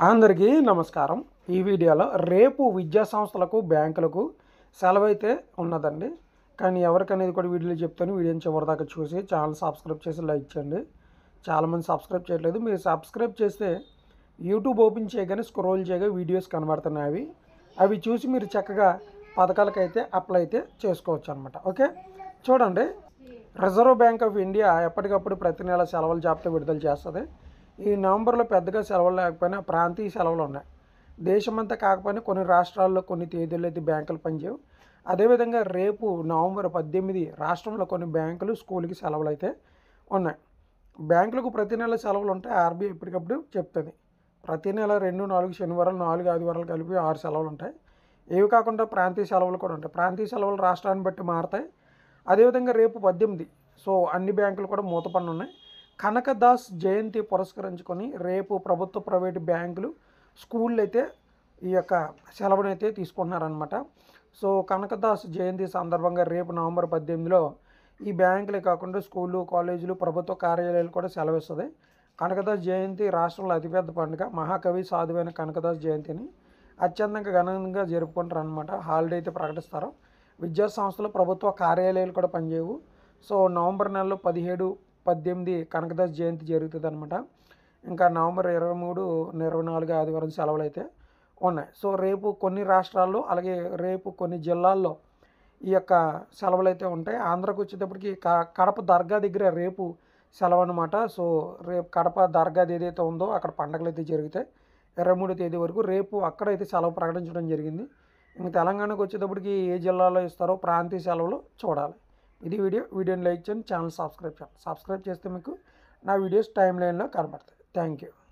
అందరికీ నమస్కారం. ఈ వీడియోలో రేపు విద్యా సంస్థలకు బ్యాంకులకు సెలవు అయితే ఉన్నదండి. కానీ ఎవరికనేది కూడా వీడియోలో చెప్తాను. వీడియోని చివరిదాకా చూసి ఛానల్ సబ్స్క్రైబ్ చేసి లైక్ చేయండి. చాలామంది సబ్స్క్రైబ్ చేయట్లేదు. మీరు సబ్స్క్రైబ్ చేస్తే యూట్యూబ్ ఓపెన్ చేయగానే స్క్రోల్ చేయగా వీడియోస్ కనబడుతున్నాయి. అవి చూసి మీరు చక్కగా పథకాలకైతే అప్లై అయితే చేసుకోవచ్చు అనమాట. ఓకే, చూడండి. రిజర్వ్ బ్యాంక్ ఆఫ్ ఇండియా ఎప్పటికప్పుడు ప్రతి నెల సెలవుల జాబితా విడుదల చేస్తుంది. ఈ నవంబర్లో పెద్దగా సెలవులు లేకపోయినా ప్రాంతీయ సెలవులు ఉన్నాయి. దేశమంతా కాకపోయినా కొన్ని రాష్ట్రాల్లో కొన్ని తేదీల్లో అయితే బ్యాంకులు పనిచేయవు. అదేవిధంగా రేపు నవంబర్ 18 రాష్ట్రంలో కొన్ని బ్యాంకులు స్కూల్కి సెలవులు అయితే ఉన్నాయి. బ్యాంకులకు ప్రతి నెల సెలవులు ఉంటాయి. ఆర్బీఐ ఎప్పటికప్పుడు చెప్తుంది. ప్రతి నెల 2, 4 శనివారాలు, 4 ఆదివారాలు కలిపి 6 సెలవులు ఉంటాయి. ఇవి కాకుండా ప్రాంతీయ సెలవులు కూడా ఉంటాయి. ప్రాంతీయ సెలవులు రాష్ట్రాన్ని బట్టి మారుతాయి. అదేవిధంగా రేపు 18, సో అన్ని బ్యాంకులు కూడా మూతపడి ఉన్నాయి. కనకదాస్ జయంతి పురస్కరించుకొని రేపు ప్రభుత్వ ప్రైవేటు బ్యాంకులు స్కూళ్ళు అయితే ఈ యొక్క సెలవునైతే తీసుకుంటున్నారనమాట. సో కనకదాస్ జయంతి సందర్భంగా రేపు నవంబర్ 18లో ఈ బ్యాంకులే కాకుండా స్కూళ్ళు, కాలేజీలు, ప్రభుత్వ కార్యాలయాలు కూడా సెలవిస్తుంది. కనకదాస్ జయంతి రాష్ట్రంలో అతిపెద్ద పండుగ. మహాకవి సాధువైన కనకదాస్ జయంతిని అత్యంతంగా ఘనంగా జరుపుకుంటారు అనమాట. హాలిడే అయితే ప్రకటిస్తారు. విద్యా సంస్థలు, ప్రభుత్వ కార్యాలయాలు కూడా పనిచేయవు. సో నవంబర్ నెలలో 17, 18 కనకదాస్ జయంతి జరుగుతుంది అనమాట. ఇంకా నవంబర్ 23, 24 ఆదివారం సెలవులు అయితే ఉన్నాయి. సో రేపు కొన్ని రాష్ట్రాల్లో, అలాగే రేపు కొన్ని జిల్లాల్లో ఈ యొక్క సెలవులు అయితే ఉంటాయి. ఆంధ్రాకి వచ్చేటప్పటికి కడప దర్గా దగ్గర రేపు సెలవు అనమాట. సో రేపు కడప దర్గా ఏదైతే ఉందో అక్కడ పండుగలు అయితే జరుగుతాయి 23వ తేదీ వరకు. రేపు అక్కడైతే సెలవు ప్రకటించడం జరిగింది. ఇంకా తెలంగాణకు వచ్చేటప్పటికి ఏ జిల్లాలో ఇస్తారో ప్రాంతీయ సెలవులు చూడాలి. ఇది వీడియోని లైక్ చేయండి, ఛానల్ సబ్స్క్రైబ్ చేయండి. సబ్స్క్రైబ్ చేస్తే మీకు నా వీడియోస్ టైం లైన్లో కనబడతాయి. Thank you.